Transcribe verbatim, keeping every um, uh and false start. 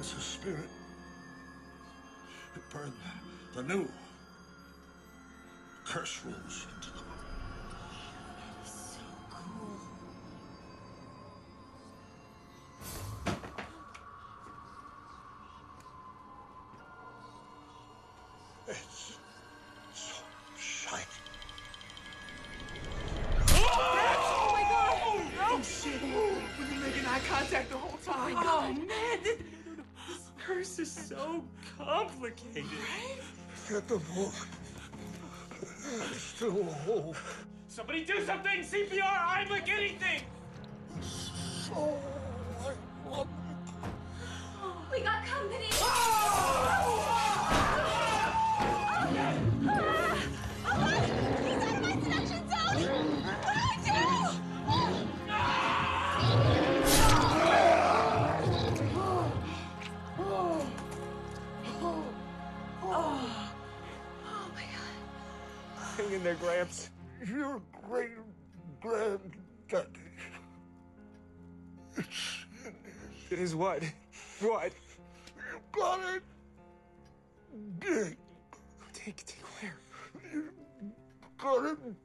It's a spirit. It burned the new curse rules into them. So cool. It's so shiny. Oh my god! Oh shit! We've been making eye contact the whole time. Oh man, this, This curse is so complicated. right? Get the book. There's still hope. Somebody do something! C P R, Heimlich, anything! So I love We got company. He's out of my seduction zone! What do I do? Oh my god. Hang in there, Gramps. your great granddaddy. It's in It is what? What? You got it. Dig. Take, take where? You got it